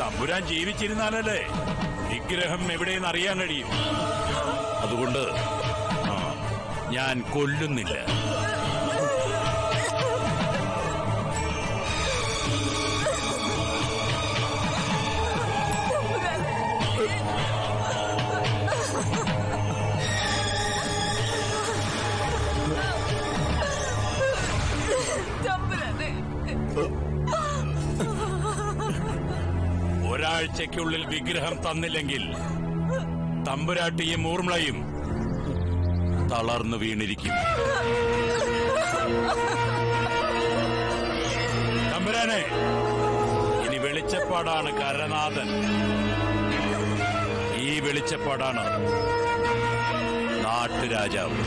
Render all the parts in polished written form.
തമ്പുരാൻ ജീവിച്ചിരുന്നാലല്ലേ വിഗ്രഹം എവിടെയെന്ന് അറിയാൻ കഴിയും. അതുകൊണ്ട് ഞാൻ കൊല്ലുന്നില്ല. ഒരാഴ്ചയ്ക്കുള്ളിൽ വിഗ്രഹം തന്നില്ലെങ്കിൽ തമ്പുരാട്ടിയും ഊർമിളയും തളർന്നു വീണിരിക്കും. തമ്പുരാനെ, ഇനി വെളിച്ചപ്പാടാണ് കരനാഥൻ. ഈ വെളിച്ചപ്പാടാണ് നാട്ടുരാജാവ്.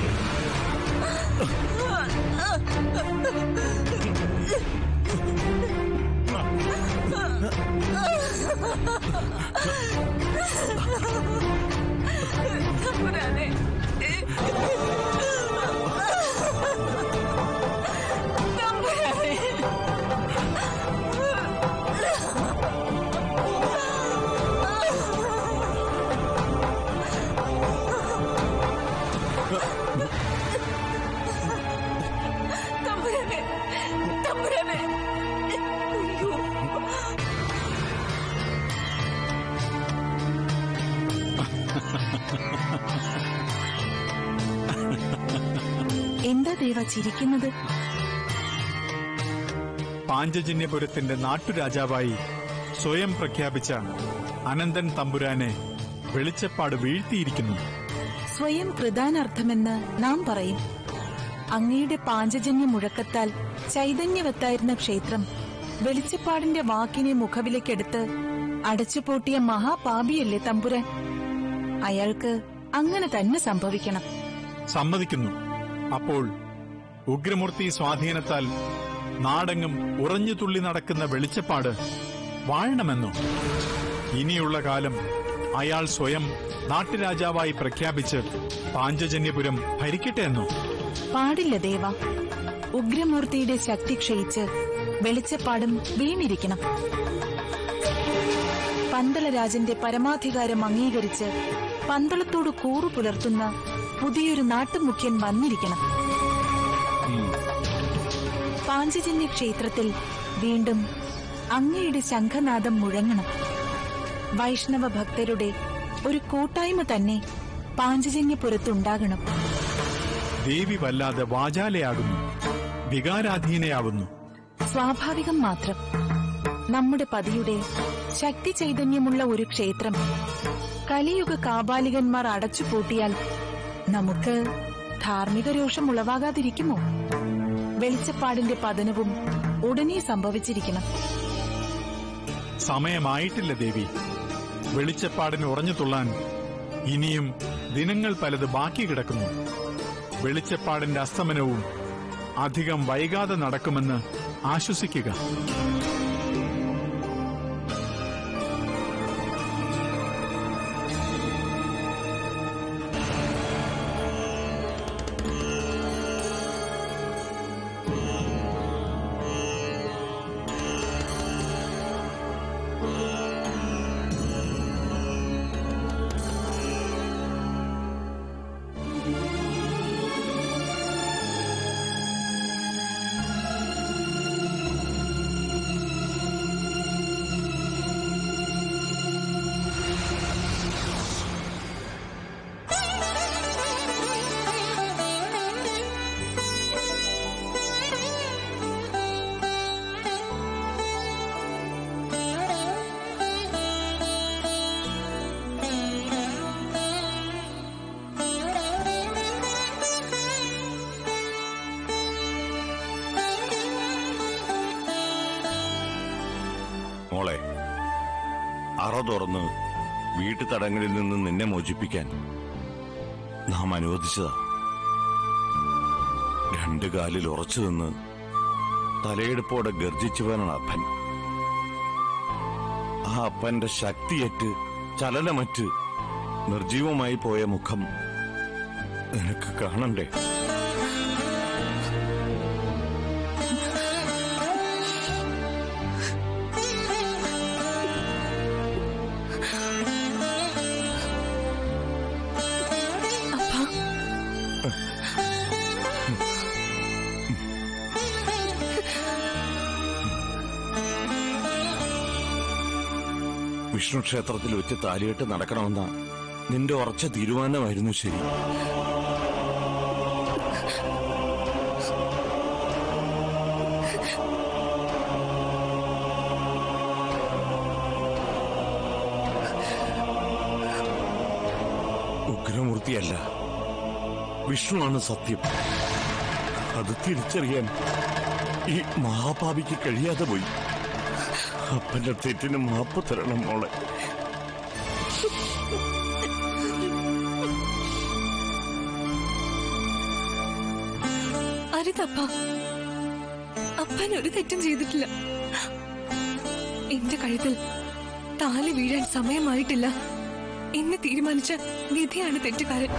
തമ്പുരാനെ, എന്താ ദേവ ചിരിക്കുന്നത്? പാഞ്ചജന്യപുരത്തിന്റെ നാട്ടുരാജാവായി സ്വയം പ്രഖ്യാപിച്ച അനന്തൻ തമ്പുരാനെ വെളിച്ചപ്പാട് വീഴ്ത്തിയിരിക്കുന്നു. സ്വയം കൃതാനർത്ഥമെന്ന് നാം പറയും. അങ്ങയുടെ പാഞ്ചജന്യ മുഴക്കത്താൽ ചൈതന്യവത്തായിരുന്ന ക്ഷേത്രം വെളിച്ചപ്പാടിന്റെ വാക്കിനെ മുഖവിലേക്കെടുത്ത് അടച്ചുപൂട്ടിയ മഹാപാപിയല്ലേ തമ്പുരാൻ? അയാൾക്ക് അങ്ങനെ തന്നെ സംഭവിക്കണം. സമ്മതിക്കുന്നു. അപ്പോൾ ഉഗ്രമൂർത്തി സ്വാധീനത്താൽ നാടെങ്ങും ഉറഞ്ഞു തുള്ളി നടക്കുന്ന വെളിച്ചപ്പാട് വാഴണമെന്നോ? ഇനിയുള്ള കാലം അയാൾ സ്വയം നാട്ടുരാജാവായി പ്രഖ്യാപിച്ച് പാഞ്ചജന്യപുരം ഭരിക്കട്ടെ എന്നോ? പാടില്ല ദേവ. ഉഗ്രമൂർത്തിയുടെ ശക്തി ക്ഷയിച്ച് വെളിച്ചപ്പാടും വീണിരിക്കണം. പന്തളരാജന്റെ പരമാധികാരം അംഗീകരിച്ച് പന്തളത്തോട് കൂറു പുലർത്തുന്ന പുതിയൊരു നാട്ടുമുഖ്യൻ വന്നിരിക്കണം. പാഞ്ചജന്യ ക്ഷേത്രത്തിൽ വീണ്ടും അങ്ങയുടെ ശംഖനാദം മുഴങ്ങണം. വൈഷ്ണവ ഭക്തരുടെ ഒരു കൂട്ടായ്മ തന്നെ പാഞ്ചജന്യപുരത്തുണ്ടാകണം. ദേവി വല്ലാതെ വാചാലയാകുന്നു, വികാരാധീനയാവുന്നു. സ്വാഭാവികം മാത്രം. നമ്മുടെ പതിയുടെ ശക്തി ചൈതന്യമുള്ള ഒരു ക്ഷേത്രം കലിയുഗ കാപാലികന്മാർ അടച്ചുപൂട്ടിയാൽ നമുക്ക് ധാർമ്മിക രോഷം ഉളവാകാതിരിക്കുമോ? വെളിച്ചപ്പാടിന്റെ പതനവും ഉടനെ സംഭവിച്ചിരിക്കണം. സമയമായിട്ടില്ല ദേവി. വെളിച്ചപ്പാടിന് ഉറഞ്ഞു തുള്ളാൻ ഇനിയും ദിനങ്ങൾ പലത് ബാക്കി കിടക്കുന്നു. വെളിച്ചപ്പാടിന്റെ അസ്തമനവും അധികം വൈകാതെ നടക്കുമെന്ന് ആശ്വസിക്കുക. മോളെ, അറ തുറന്ന് വീട്ടുതടങ്ങളിൽ നിന്ന് നിന്നെ മോചിപ്പിക്കാൻ നാം അനുവദിച്ചതാ. രണ്ടു കാലിൽ ഉറച്ചു നിന്ന് തലയെടുപ്പോടെ ഗർജിച്ചവനാണ് അപ്പൻ. ആ അപ്പന്റെ ശക്തിയേറ്റ് ചലനമറ്റ് നിർജീവമായി പോയ മുഖം നിനക്ക് കാണണ്ടേ? വിഷ്ണു ക്ഷേത്രത്തിൽ വെച്ച് താലികെട്ട് നടക്കണമെന്ന നിന്റെ ഉറച്ച തീരുമാനമായിരുന്നു ശരി. ഉഗ്രമൂർത്തിയല്ല, വിഷ്ണുവാണ് സത്യം. അത് തിരിച്ചറിയാൻ ഈ മഹാപാപിക്ക് കഴിയാതെ പോയി. അപ്പന്റെ തെറ്റിന് മാപ്പ് തരണം മോളെ. അരുതപ്പ, അപ്പൻ ഒരു തെറ്റും ചെയ്തിട്ടില്ല. എന്റെ കഴുത്തിൽ താലി വീഴാൻ സമയമായിട്ടില്ല എന്ന് തീരുമാനിച്ച വിധിയാണ് തെറ്റുകാരൻ.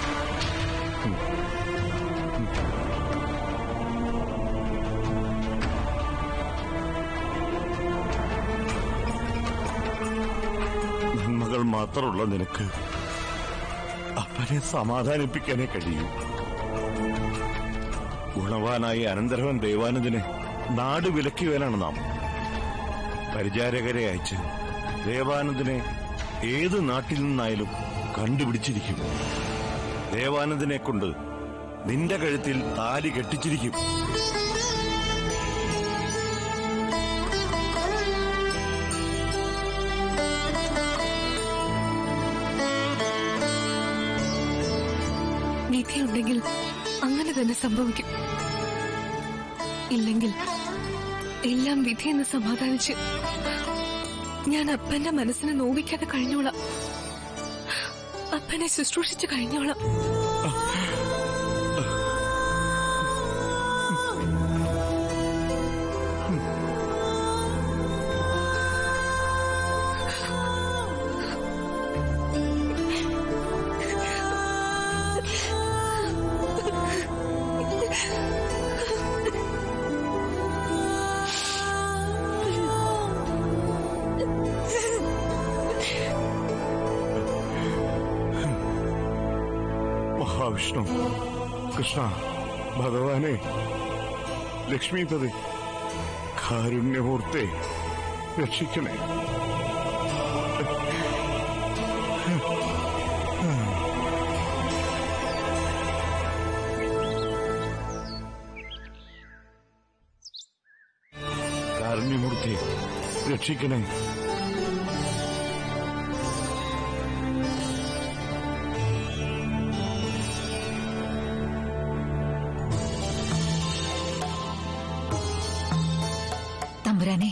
നന്മകൾ മാത്രമുള്ള നിനക്ക് അപ്പനെ സമാധാനിപ്പിക്കാനേ കഴിയൂ. ഗുണവാനായി അനന്തരവൻ ദേവാനന്ദനെ നാട് വിലക്കിയവനാണ് നാം. പരിചാരകരെ അയച്ച് ദേവാനന്ദനെ ഏത് നാട്ടിൽ നിന്നായാലും കണ്ടുപിടിച്ചിരിക്കും. ദേവാനന്ദനെ കൊണ്ട് നിന്റെ കഴുത്തിൽ താലി കെട്ടിച്ചിരിക്കും. വിധിയുണ്ടെങ്കിൽ അങ്ങനെ തന്നെ സംഭവിക്കും. ഇല്ലെങ്കിൽ എല്ലാം വിധിയെന്ന് സമാധാനിച്ച് ഞാൻ അപ്പന്റെ മനസ്സിനെ നോവിക്കാതെ കഴിഞ്ഞോളാം. അപ്പനെ ശുശ്രൂഷിച്ച് കഴിഞ്ഞോളാം. മഹാവിഷ്ണു, കൃഷ്ണ, ഭഗവാനെ, ലക്ഷ്മീപതി, കാരുണ്യമൂർത്തെ, രക്ഷിക്കണേ. കാരുണ്യമൂർത്തെ, രക്ഷിക്കണേ. തമ്പുരാനെ,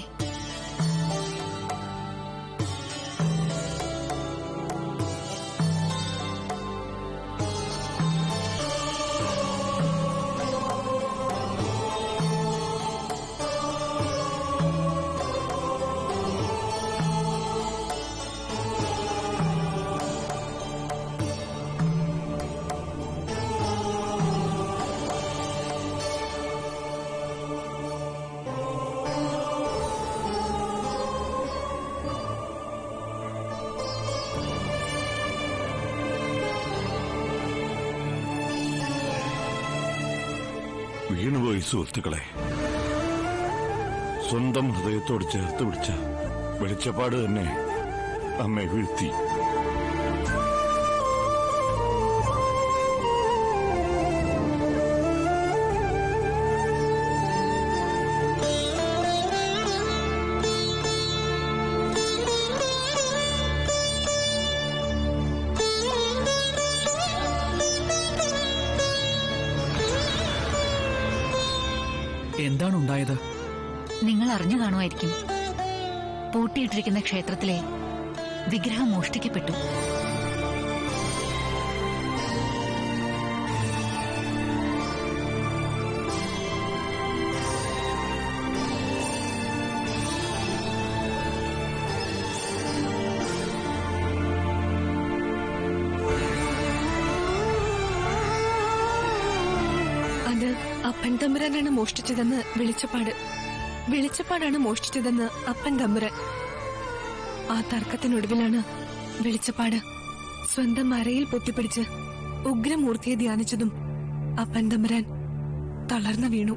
വീണുപോയി സുഹൃത്തുക്കളെ. സ്വന്തം ഹൃദയത്തോട് ചേർത്ത് പിടിച്ച വെളിച്ചപ്പാട് തന്നെ അമ്മയെ വീഴ്ത്തി. എന്താണ് ഉണ്ടായത്? നിങ്ങൾ അറിഞ്ഞു കാണുമായിരിക്കും. പൂട്ടിയിട്ടിരിക്കുന്ന ക്ഷേത്രത്തിലെ വിഗ്രഹം മോഷ്ടിക്കപ്പെട്ടു. അത് അപ്പൻ തമ്പുരാനാണ് മോഷ്ടിച്ചതെന്ന് വെളിച്ചപ്പാടാണ് മോഷ്ടിച്ചതെന്ന് അപ്പൻ തമ്പുരാൻ. ആ തർക്കത്തിനൊടുവിലാണ് വെളിച്ചപ്പാട് സ്വന്തം അരയിൽ പൊത്തിപ്പിടിച്ച് ഉഗ്രമൂർത്തിയെ ധ്യാനിച്ചതും അപ്പൻ തമ്പുരാൻ തളർന്നു വീണു.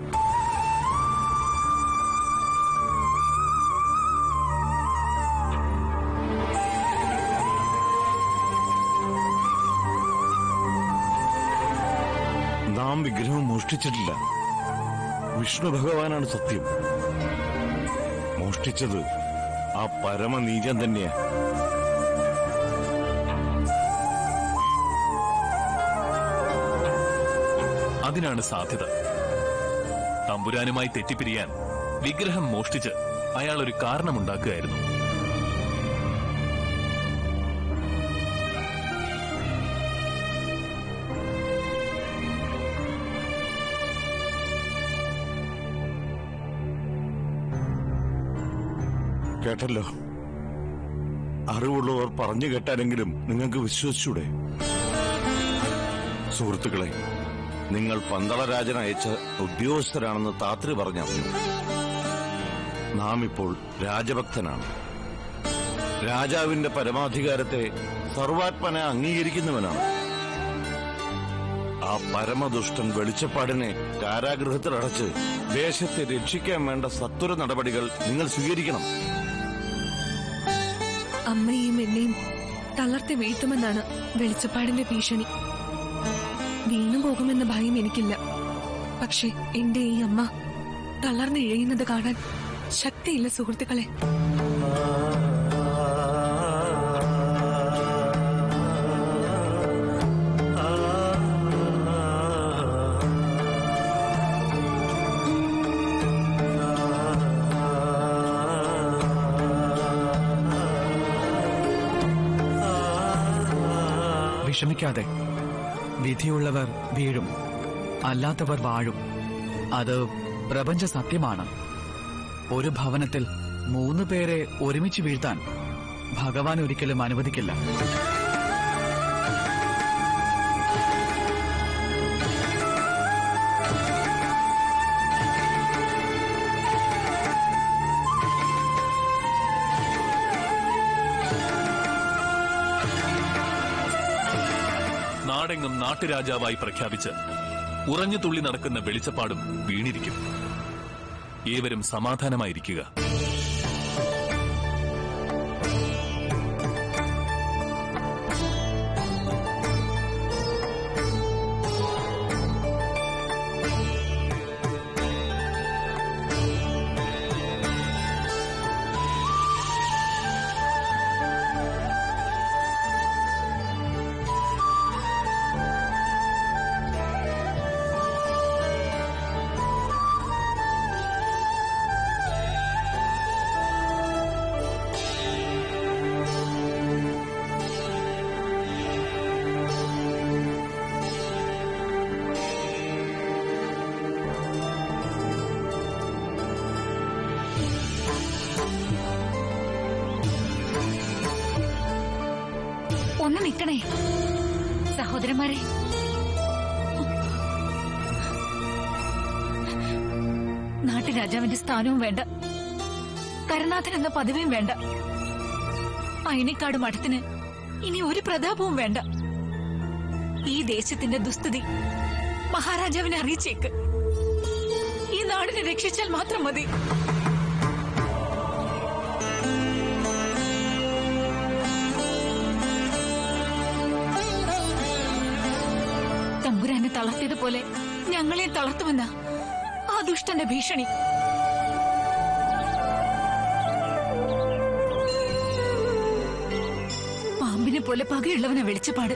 മോഷ്ടിച്ചിട്ടില്ല. വിഷ്ണു ഭഗവാനാണ് സത്യം. മോഷ്ടിച്ചത് ആ പരമനീചൻ തന്നെയാ. അതിനാണ് സാധ്യത. തമ്പുരാനുമായി തെറ്റിപ്പിരിയാൻ വിഗ്രഹം മോഷ്ടിച്ച് അയാൾ ഒരു കാരണമുണ്ടാക്കുകയായിരുന്നു. കേട്ടല്ലോ. അറിവുള്ളവർ പറഞ്ഞു കേട്ടാലെങ്കിലും നിങ്ങൾക്ക് വിശ്വസിച്ചൂടെ? സുഹൃത്തുക്കളെ, നിങ്ങൾ പന്തളരാജൻ അയച്ച ഉദ്യോഗസ്ഥരാണെന്ന് താത്രി പറഞ്ഞറിഞ്ഞു. നാം ഇപ്പോൾ രാജഭക്തനാണ്. രാജാവിന്റെ പരമാധികാരത്തെ സർവാത്മന അംഗീകരിക്കുന്നവനാണ്. ആ പരമദുഷ്ടൻ വെളിച്ചപ്പാടിനെ കാരാഗൃഹത്തിലടച്ച് ദേശത്തെ രക്ഷിക്കാൻ വേണ്ട സത്വര നടപടികൾ നിങ്ങൾ സ്വീകരിക്കണം. അമ്മയെയും എന്നെയും തളർത്തി വീഴ്ത്തുമെന്നാണ് വെളിച്ചപ്പാടിന്റെ ഭീഷണി. വീണു പോകുമെന്ന ഭയം എനിക്കില്ല. പക്ഷെ എന്റെ ഈ അമ്മ തളർന്നിഴയുന്നത് കാണാൻ ശക്തിയില്ല സുഹൃത്തുക്കളെ. വിഷമിക്കാതെ. വിധിയുള്ളവർ വീഴും, അല്ലാത്തവർ വാഴും. അത് പ്രപഞ്ച സത്യമാണ്. ഒരു ഭവനത്തിൽ 3 പേരെ ഒരുമിച്ച് വീഴ്ത്താൻ ഭഗവാൻ ഒരിക്കലും അനുവദിക്കില്ല. നാടെങ്ങും നാട്ടുരാജാവായി പ്രഖ്യാപിച്ച് ഉറഞ്ഞു തുള്ളി നടക്കുന്ന വെളിച്ചപ്പാടും വീണിരിക്കും. ഏവരും സമാധാനമായിരിക്കുക. ഒന്ന് നിൽക്കണേ സഹോദരന്മാരെ. നാട്ടുരാജാവിന്റെ സ്ഥാനവും വേണ്ട, കരുനാഥൻ എന്ന പദവിയും വേണ്ട, അയനിക്കാട് മഠത്തിന് ഇനി ഒരു പ്രതാപവും വേണ്ട. ഈ ദേശത്തിന്റെ ദുസ്ഥിതി മഹാരാജാവിനെ അറിയിച്ചേക്ക്. ഈ നാടിനെ രക്ഷിച്ചാൽ മാത്രം മതി. തമ്പുരാനെ തളർത്തിയതുപോലെ ഞങ്ങളെ തളർത്തുമെന്ന ആ ദുഷ്ടന്റെ ഭീഷണി. പാമ്പിനെ പോലെ പകയുള്ളവനെ വെളിച്ചപ്പാട്.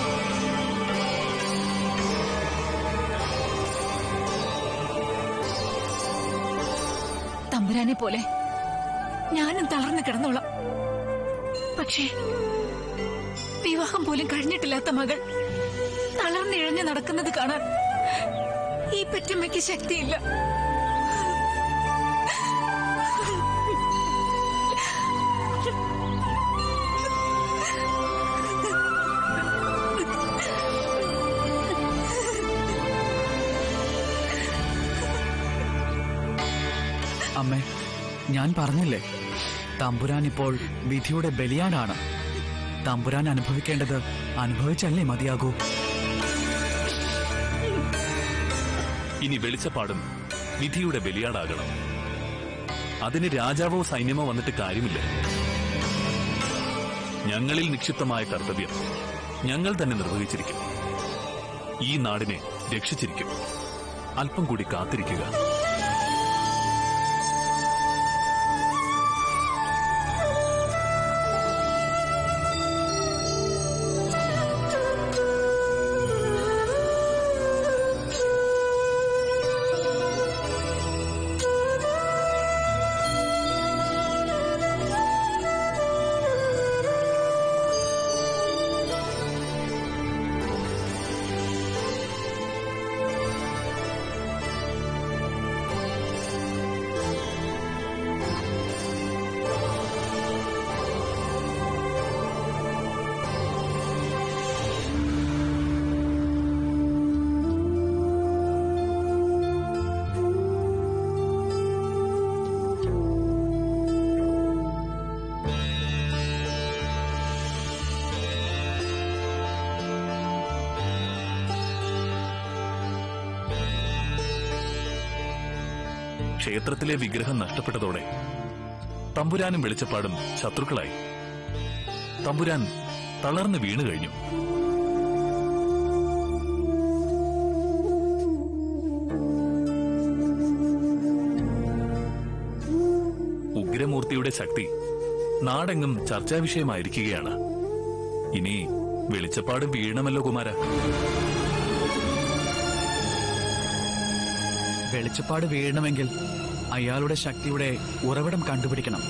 തമ്പുരാനെ പോലെ ഞാനും തളർന്നു കിടന്നോളാം. പക്ഷേ വിവാഹം പോലും കഴിഞ്ഞിട്ടില്ലാത്ത മകൾ തളർന്നിഴഞ്ഞു നടക്കുന്നത് കാണാൻ ഈ പെറ്റമ്മയ്ക്ക് ശക്തിയില്ല. അമ്മേ, ഞാൻ പറഞ്ഞില്ലേ, തമ്പുരാൻ ഇപ്പോൾ വിധിയുടെ ബലിയാടാണ്. തമ്പുരാൻ അനുഭവിക്കേണ്ടത് അനുഭവിച്ചല്ലേ മതിയാകൂ. ഇനി വെളിച്ചപ്പാടും വിധിയുടെ ബലിയാടാകണം. അതിന് രാജാവോ സൈന്യമോ വന്നിട്ട് കാര്യമില്ല. ഞങ്ങളിൽ നിക്ഷിപ്തമായ കർത്തവ്യം ഞങ്ങൾ തന്നെ നിർവഹിച്ചിരിക്കും. ഈ നാടിനെ രക്ഷിച്ചിരിക്കും. അല്പം കൂടി കാത്തിരിക്കുക. ക്ഷേത്രത്തിലെ വിഗ്രഹം നഷ്ടപ്പെട്ടതോടെ തമ്പുരാനും വെളിച്ചപ്പാടും ശത്രുക്കളായി. തമ്പുരാൻ തളർന്നു വീണു കഴിഞ്ഞു. ഉഗ്രമൂർത്തിയുടെ ശക്തി നാടെങ്ങും ചർച്ചാ വിഷയമായിരിക്കുകയാണ്. ഇനി വെളിച്ചപ്പാടും വീണമല്ലോ കുമാര. വെളിച്ചപ്പാട് വീഴണമെങ്കിൽ അയാളുടെ ശക്തിയുടെ ഉറവിടം കണ്ടുപിടിക്കണം.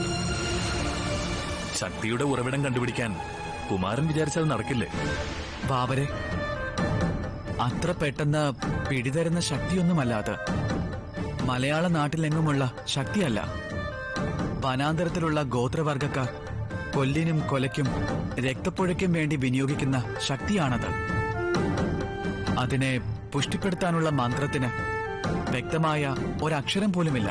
ശക്തിയുടെ ഉറവിടം കണ്ടുപിടിക്കാൻ കുമാരൻ വിചാരിച്ചാൽ നടക്കില്ലേ? ബാബരെ, അത്ര പെട്ടെന്ന് പിടിതരുന്ന ശക്തിയൊന്നുമല്ല അത്. മലയാള നാട്ടിലെങ്ങുമുള്ള ശക്തിയല്ല. വനാന്തരത്തിലുള്ള ഗോത്രവർഗക്കാർ കൊല്ലിനും കൊലയ്ക്കും രക്തപ്പുഴയ്ക്കും വേണ്ടി വിനിയോഗിക്കുന്ന ശക്തിയാണത്. അതിനെ പുഷ്ടിപ്പെടുത്താനുള്ള മന്ത്രത്തിന് വ്യക്തമായ ഒരക്ഷരം പോലുമില്ല.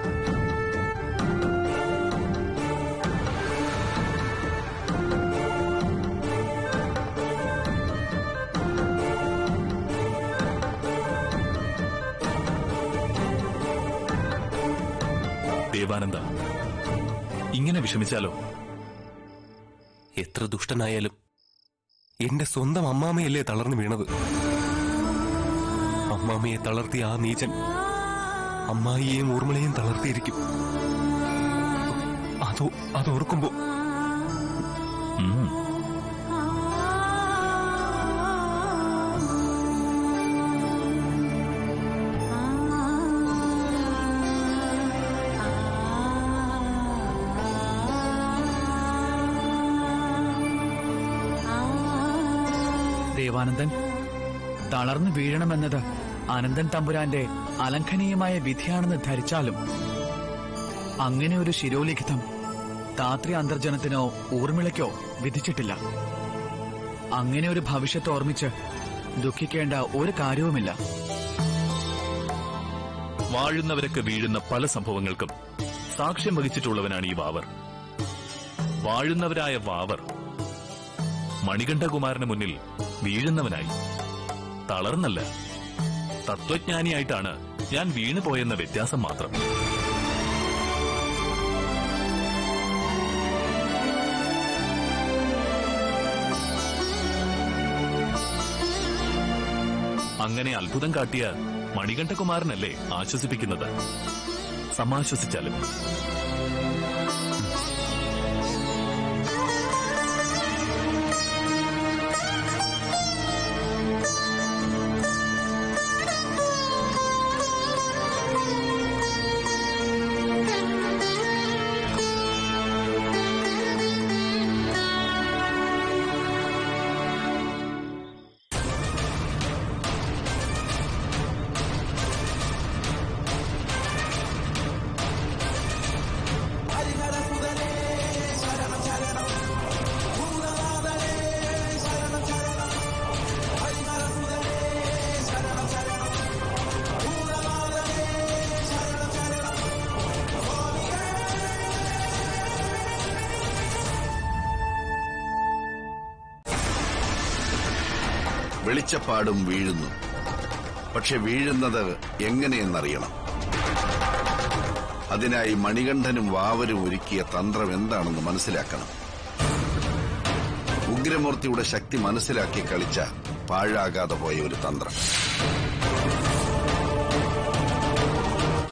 ദേവാനന്ദ, ഇങ്ങനെ വിഷമിച്ചാലോ? എത്ര ദുഷ്ടനായാലും എന്റെ സ്വന്തം അമ്മാമയല്ലേ തളർന്നു വീണത്. അമ്മാമയെ തളർത്തിയ ആ നീചൻ അമ്മായിയെയും ഊർമിളയെയും തളർത്തിയിരിക്കും. അതോർക്കുമ്പോ ദേവാനന്ദൻ തളർന്നു വീഴണമെന്നത് അനന്തൻ തമ്പുരാന്റെ അലംഘനീയമായ വിധിയാണെന്ന് ധരിച്ചാലും അങ്ങനെ ഒരു ശിരോലിഖിതം താത്രി അന്തർജനത്തിനോ ഊർമിളയ്ക്കോ വിധിച്ചിട്ടില്ല. അങ്ങനെ ഒരു ഭവിഷ്യത്ത് ഓർമ്മിച്ച് ദുഃഖിക്കേണ്ട ഒരു കാര്യവുമില്ല. വാഴുന്നവരൊക്കെ വീഴുന്ന പല സംഭവങ്ങൾക്കും സാക്ഷ്യം വഹിച്ചിട്ടുള്ളവനാണ് ഈ വാവർ. വാഴുന്നവരായ വാവർ മണികണ്ഠകുമാരന് മുന്നിൽ വീഴുന്നവനായി. തളർന്നല്ല, തത്വജ്ഞാനിയായിട്ടാണ് ഞാൻ വീണുപോയെന്ന വ്യത്യാസം മാത്രം. അങ്ങനെ അത്ഭുതം കാട്ടിയ മണികണ്ഠകുമാരനല്ലേ ആശ്വസിപ്പിക്കുന്നത്. സമാശ്വസിച്ചാലും വെളിച്ചപ്പാടും വീഴുന്നു. പക്ഷെ വീഴുന്നത് എങ്ങനെയെന്നറിയണം. അതിനായി മണികണ്ഠനും വാവരും ഒരുക്കിയ തന്ത്രം എന്താണെന്ന് മനസ്സിലാക്കണം. ഉഗ്രമൂർത്തിയുടെ ശക്തി മനസ്സിലാക്കി കളിച്ച പാഴാകാതെ പോയ ഒരു തന്ത്രം.